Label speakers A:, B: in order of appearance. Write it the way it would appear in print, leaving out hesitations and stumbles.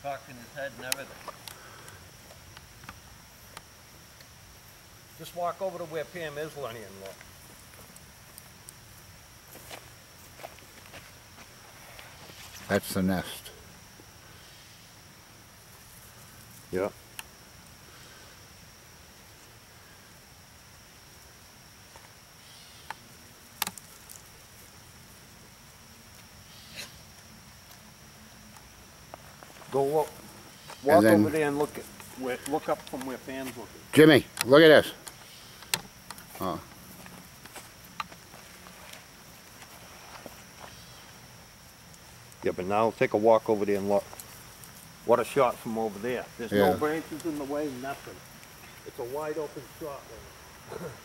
A: cocking his head and everything.
B: Just walk over to where Pam is, Lenny, and look.
C: That's the nest.
B: Yeah. Go walk
C: then-
B: over there and look up from where Pam's looking.
C: Jimmy, look at this. Oh.
B: Yeah, but now take a walk over there and look. What a shot from over there. There's
C: Yeah.
B: no branches in the way, nothing. It's a wide open shot.